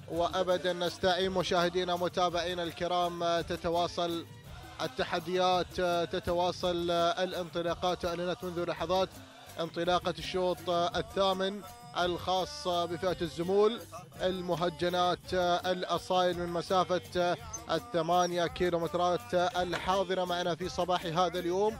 وأبدا نستعين مشاهدينا متابعينا الكرام. تتواصل التحديات، تتواصل الانطلاقات. أعلنت منذ لحظات انطلاقة الشوط الثامن الخاص بفئة الزمول، المهجنات الأصايل من مسافة 8 كيلومترات، الحاضرة معنا في صباح هذا اليوم.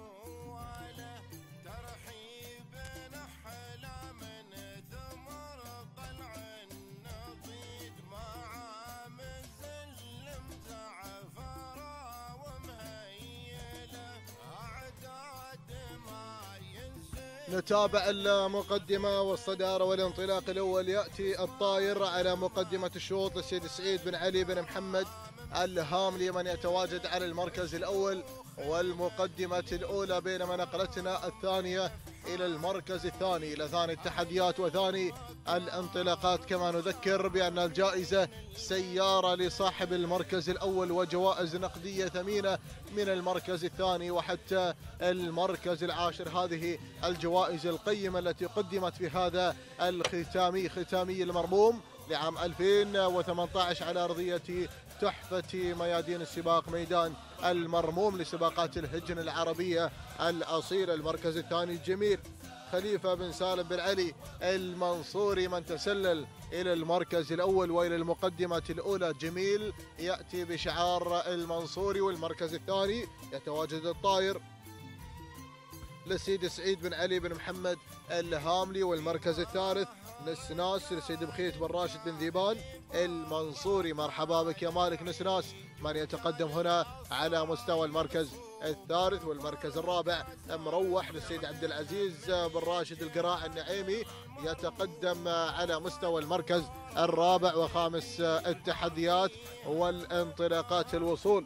نتابع المقدمة والصدارة والانطلاق الأول. يأتي الطاير على مقدمة الشوط السيد سعيد بن علي بن محمد الهاملي من يتواجد على المركز الأول والمقدمة الأولى، بينما نقلتنا الثانية إلى المركز الثاني، إلى ثاني التحديات وثاني الانطلاقات. كما نذكر بأن الجائزة سيارة لصاحب المركز الأول وجوائز نقدية ثمينة من المركز الثاني وحتى المركز العاشر. هذه الجوائز القيمة التي قدمت في هذا ختامي المرموم لعام 2018 على أرضية تحفة ميادين السباق، ميدان المرموم لسباقات الهجن العربية الأصيلة. المركز الثاني الجميل خليفة بن سالم بن علي المنصوري من تسلل إلى المركز الأول وإلى المقدمة الأولى. جميل يأتي بشعار المنصوري. والمركز الثاني يتواجد الطاير للسيد سعيد بن علي بن محمد الهاملي. والمركز الثالث نسناس للسيد بخيت بن راشد بن ذيبان المنصوري. مرحبا بك يا مالك نسناس من يتقدم هنا على مستوى المركز الثالث. والمركز الرابع مروح للسيد عبد العزيز بن راشد القراع النعيمي يتقدم على مستوى المركز الرابع. وخامس التحديات والانطلاقات الوصول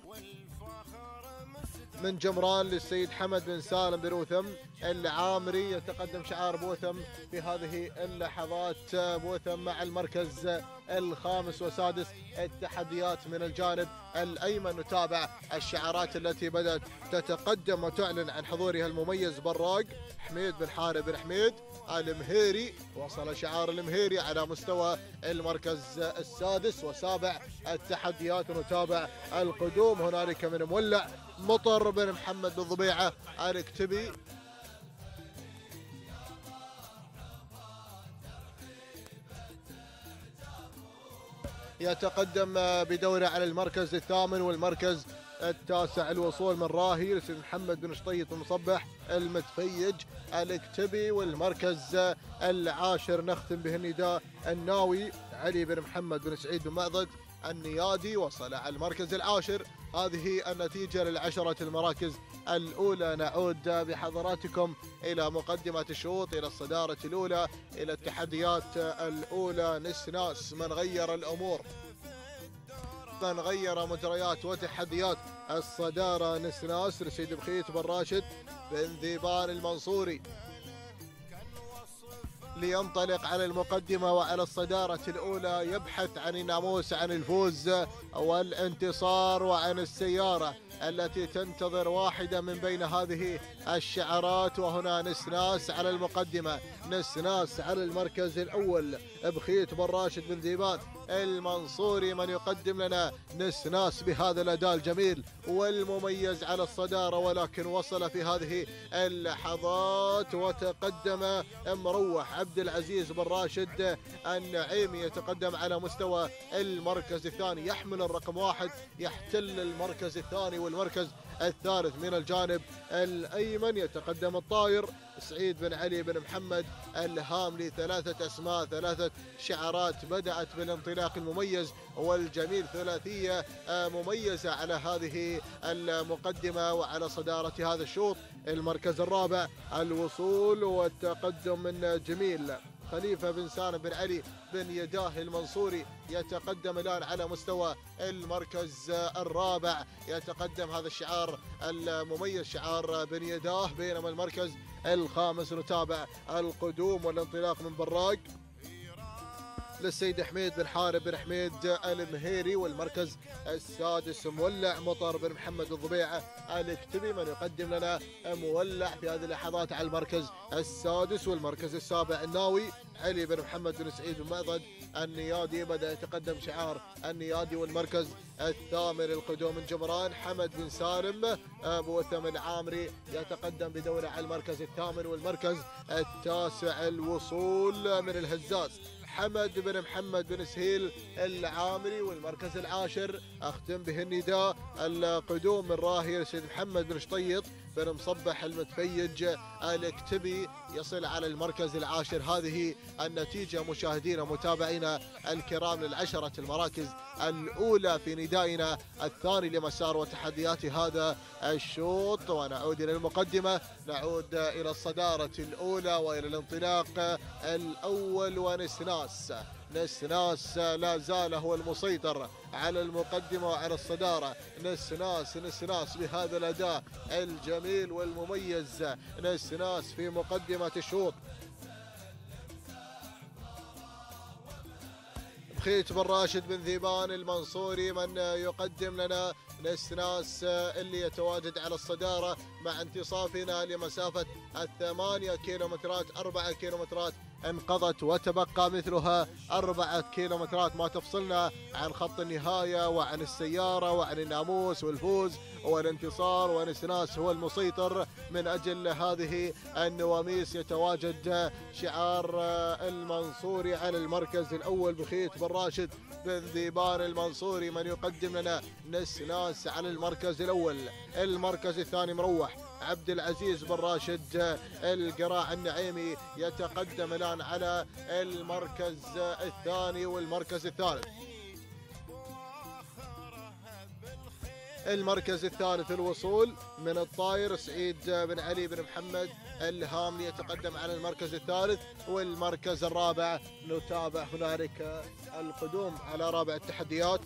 من جمران للسيد حمد بن سالم بن روثم العامري يتقدم شعار بوثم في هذه اللحظات. بوثم مع المركز الخامس وسادس التحديات من الجانب الأيمن. نتابع الشعارات التي بدأت تتقدم وتعلن عن حضورها المميز. براق حميد بن حارب بن حميد المهيري، وصل شعار المهيري على مستوى المركز السادس وسابع التحديات. ونتابع القدوم هنالك من مولع مطر بن محمد بن ضبيعة الكتبي يتقدم بدوره على المركز الثامن. والمركز التاسع الوصول من راهي لسيد محمد بن شطيط المصبح المتفيج الكتبي. والمركز العاشر نختم به النداء الناوي علي بن محمد بن سعيد بن معضد النيادي، وصل على المركز العاشر. هذه النتيجة للعشرة المراكز الأولى. نعود بحضراتكم إلى مقدمة الشوط، إلى الصدارة الأولى، إلى التحديات الأولى. نسناس من غير الأمور، من غير مجريات وتحديات الصدارة. نسناس لسيد بخيت بن راشد بن ذيبان المنصوري لينطلق على المقدمة وعلى الصدارة الأولى، يبحث عن الناموس، عن الفوز والانتصار وعن السيارة التي تنتظر واحدة من بين هذه الشعارات. وهنا نسناس على المقدمة، نسناس على المركز الأول، بخيت بن راشد بن ذيبان المنصوري من يقدم لنا نسناس بهذا الأداء الجميل والمميز على الصدارة. ولكن وصل في هذه اللحظات وتقدم مروح عبد العزيز بن راشد النعيمي يتقدم على مستوى المركز الثاني، يحمل الرقم 1، يحتل المركز الثاني والمركز الثالث من الجانب الأيمن. يتقدم الطاير سعيد بن علي بن محمد الهاملي. ثلاثة أسماء، ثلاثة شعارات بدأت بالانطلاق المميز والجميل، ثلاثية مميزة على هذه المقدمة وعلى صدارة هذا الشوط. المركز الرابع الوصول والتقدم من جميل خليفة بن سالم بن علي بن يداه المنصوري يتقدم الآن على مستوى المركز الرابع. يتقدم هذا الشعار المميز شعار بن يداه. بينما المركز الخامس نتابع القدوم والانطلاق من براق للسيد حميد بن حارب بن حميد المهيري، والمركز السادس مولع مطر بن محمد الضبيعة الكتبي. من يقدم لنا مولع في هذه اللحظات على المركز السادس. والمركز السابع الناوي علي بن محمد بن سعيد بن مأضد النيادي، بدأ يتقدم شعار النيادي. والمركز الثامن القدوم من جمران حمد بن سالم ابو وثم العامري يتقدم بدوره على المركز الثامن. والمركز التاسع الوصول من الهزاز حمد بن محمد بن سهيل العامري. والمركز العاشر اختم به النداء القدوم من راهي السيد محمد بن شطيط بن مصبح المتفيج الكتبي يصل على المركز العاشر. هذه النتيجة مشاهدينا ومتابعينا الكرام للعشرة المراكز الأولى في ندائنا الثاني لمسار وتحديات هذا الشوط. ونعود إلى المقدمة، نعود إلى الصدارة الأولى وإلى الانطلاق الأول. نسناس لا زال هو المسيطر على المقدمة وعلى الصدارة. نسناس بهذا الأداء الجميل والمميز، نسناس في مقدمة الشوط. بخيت بن راشد بن ذيبان المنصوري من يقدم لنا نسناس اللي يتواجد على الصدارة مع انتصافنا لمسافة 8 كيلومترات. 4 كيلومترات انقضت وتبقى مثلها 4 كيلومترات ما تفصلنا عن خط النهاية وعن السيارة وعن الناموس والفوز والانتصار. ونسناس هو المسيطر. من أجل هذه النواميس يتواجد شعار المنصوري على المركز الأول بخيت بن راشد بن ذيبان المنصوري من يقدم لنا نسناس على المركز الأول. المركز الثاني مروح عبد العزيز بن راشد القراع النعيمي يتقدم الآن على المركز الثاني. والمركز الثالث المركز الثالث الوصول من الطاير سعيد بن علي بن محمد الهاملي يتقدم على المركز الثالث. والمركز الرابع نتابع هنالك القدوم على رابع التحديات.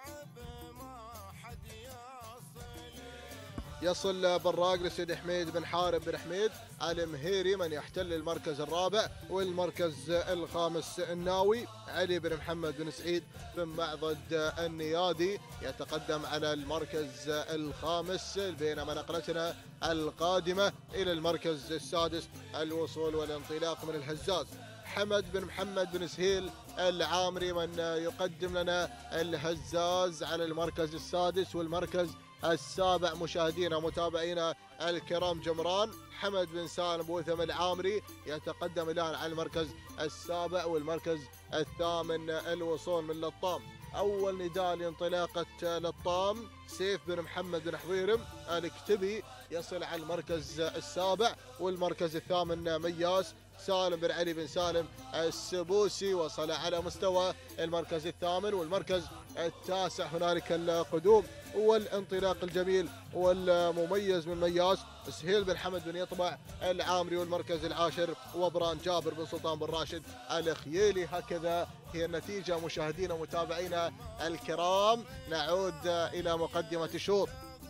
يصل براق لسيد حميد بن حارب بن حميد المهيري من يحتل المركز الرابع. والمركز الخامس الناوي علي بن محمد بن سعيد بن معضد النيادي يتقدم على المركز الخامس. بينما نقلتنا القادمة إلى المركز السادس الوصول والانطلاق من الهزاز حمد بن محمد بن سهيل العامري من يقدم لنا الهزاز على المركز السادس. والمركز السابع مشاهدينا ومتابعينا الكرام جمران حمد بن سالم بوثم العامري يتقدم الآن على المركز السابع. والمركز الثامن الوصول من لطام. أول نداء لانطلاقة لطام سيف بن محمد بن حضيرم الكتبي يصل على المركز السابع. والمركز الثامن مياس سالم بن علي بن سالم السبوسي وصل على مستوى المركز الثامن. والمركز التاسع هنالك القدوم والانطلاق الجميل والمميز من مياس سهيل بن حمد بن يطبع العامري. والمركز العاشر وبران جابر بن سلطان بن راشد الخييلي. هكذا هي النتيجة مشاهدينا ومتابعينا الكرام. نعود إلى مقدمة الشوط.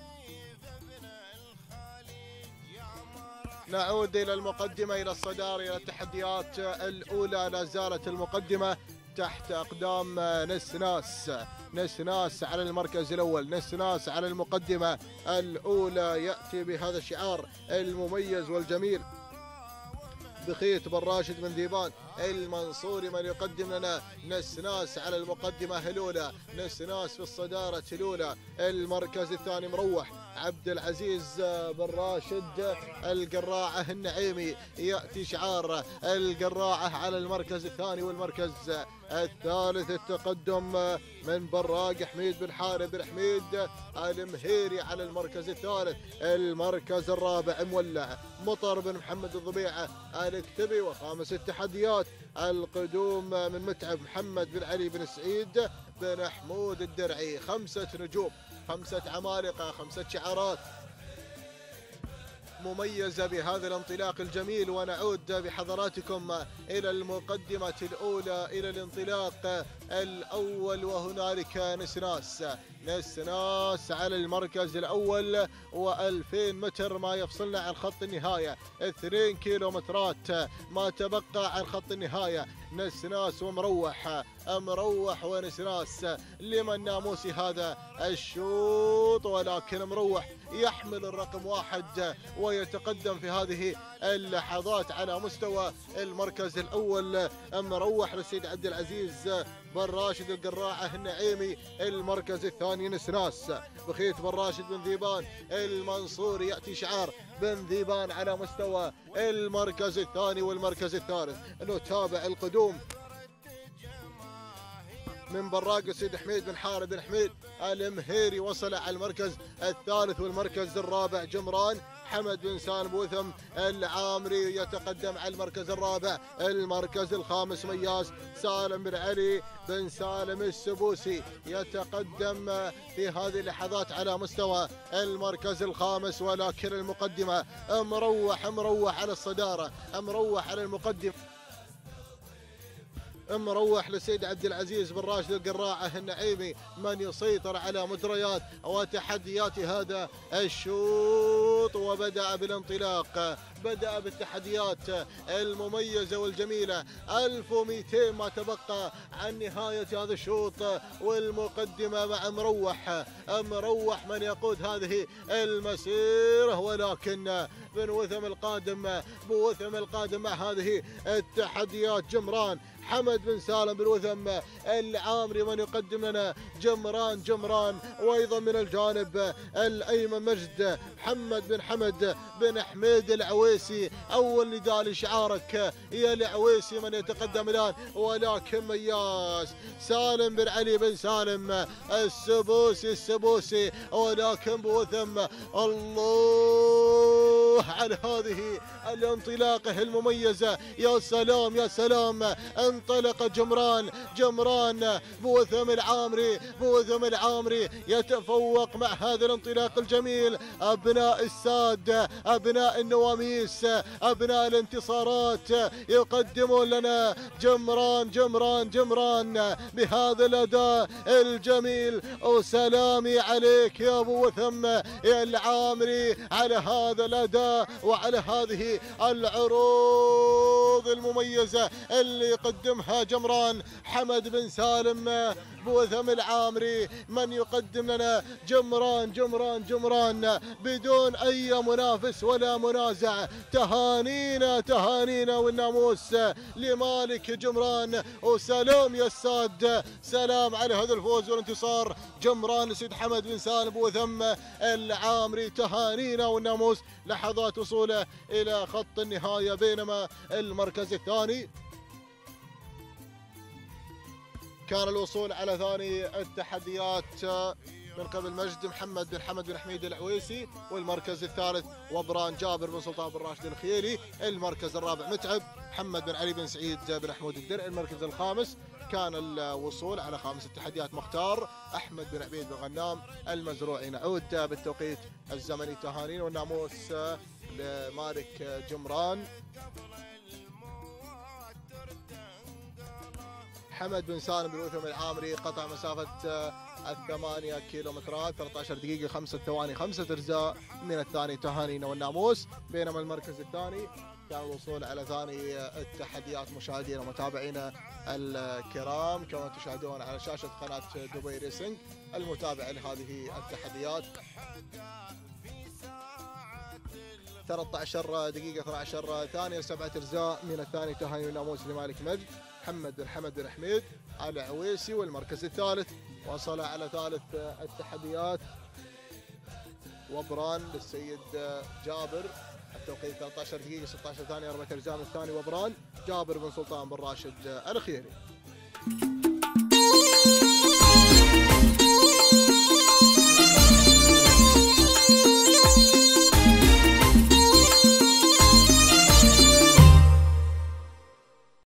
نعود إلى المقدمة إلى الصدارة إلى التحديات الأولى. لا زالت المقدمة تحت أقدام نسناس على المركز الأول. نسناس على المقدمة الأولى يأتي بهذا الشعار المميز والجميل بخيت بن راشد بن ذيبان المنصوري من يقدم لنا نسناس على المقدمة الأولى. نسناس في الصدارة الأولى. المركز الثاني مروح عبد العزيز بن راشد القراعة النعيمي يأتي شعار القراعة على المركز الثاني. والمركز الثالث التقدم من براق حميد بن حارب بن حميد المهيري على المركز الثالث. المركز الرابع مولع مطر بن محمد الضبيعة الكتبي. وخامس التحديات القدوم من متعب محمد بن علي بن سعيد بن حمود الدرعي. 5 نجوم، 5 عمالقة، 5 شعارات مميزة بهذا الانطلاق الجميل. ونعود بحضراتكم إلى المقدمة الأولى إلى الانطلاق الأول، وهنالك نسناس على المركز الأول، و2000 متر ما يفصلنا عن خط النهاية، 2 كيلومترات ما تبقى عن خط النهاية. نسناس ومروح، مروح ونسناس لمن ناموسي هذا الشوط، ولكن مروح يحمل الرقم 1 ويتقدم في هذه اللحظات على مستوى المركز الأول. مروح للسيد عبد العزيز بن راشد القراعة النعيمي. المركز الثاني نسناس بخيت بن راشد بن ذيبان المنصوري، يأتي شعار بن ذيبان على مستوى المركز الثاني والمركز الثالث. نتابع القدوم من براق السيد حميد بن حارب بن حميد المهيري، وصل على المركز الثالث والمركز الرابع. جمران حمد بن سالم بوثم العامري يتقدم على المركز الرابع. المركز الخامس مياس سالم بن علي بن سالم السبوسي يتقدم في هذه اللحظات على مستوى المركز الخامس، ولكن المقدمة مروح على الصدارة، مروح على المقدمة، مروح للسيد عبد العزيز بن راشد القراعة النعيمي من يسيطر على مجريات وتحديات هذا الشوط. وبدأ بالانطلاق، بدأ بالتحديات المميزة والجميلة. 1200 ما تبقى عن نهاية هذا الشوط، والمقدمة مع مروح من يقود هذه المسيرة، ولكن بوثم القادم مع هذه التحديات. جمران حمد بن سالم بن وثم العامري من يقدم لنا جمران، وايضا من الجانب الايمن مجد محمد بن حمد بن حميد العويسي. اول نداء لشعارك يا العويسي من يتقدم الان، ولكن مياس سالم بن علي بن سالم السبوسي، ولكن بوثم. الله على هذه الانطلاقه المميزه، يا سلام. انطلق جمران بوثم العامري يتفوق مع هذا الانطلاق الجميل. ابناء الساد، ابناء النواميس، ابناء الانتصارات يقدمون لنا جمران بهذا الاداء الجميل. وسلامي عليك يا ابو وثم يا العامري على هذا الاداء وعلى هذه العروض المميزه اللي يقدمها جمران حمد بن سالم بوثم العامري من يقدم لنا جمران بدون اي منافس ولا منازع. تهانينا والناموس لمالك جمران، وسلام يا الساد، سلام على هذا الفوز والانتصار. جمران سيد حمد بن سالم بوثم العامري، تهانينا والناموس لحظات وصوله الى خط النهايه. بينما المركز الثاني كان الوصول على ثاني التحديات من قبل مجد محمد بن حمد بن حميد العويسي، والمركز الثالث وبران جابر بن سلطان بن راشد الخيلي. المركز الرابع متعب محمد بن علي بن سعيد بن حمود الدرع. المركز الخامس كان الوصول على خامس التحديات مختار احمد بن عبيد بن غنام المزروعي. نعود بالتوقيت الزمني. تهانينا والناموس لمالك جمران. حمد بن سالم بن وثم العامري قطع مسافة 8 كيلومترات 13 دقيقة 5 ثواني 5 أجزاء من الثاني. تهانينا والناموس. بينما المركز الثاني كان الوصول على ثاني التحديات. مشاهدينا ومتابعينا الكرام، كما تشاهدون على شاشة قناة دبي ريسنج المتابعة لهذه التحديات، 13 دقيقة 12 ثانية 7 أجزاء من الثاني. تهاني والناموس لمالك مجد محمد بن حمد بن حميد العويسي. والمركز الثالث وصل على ثالث التحديات وبران للسيد جابر، التوقيت 13 دقيقة 16 ثانية 4 أجزاء من الثاني. وبران جابر بن سلطان بن راشد الخيري.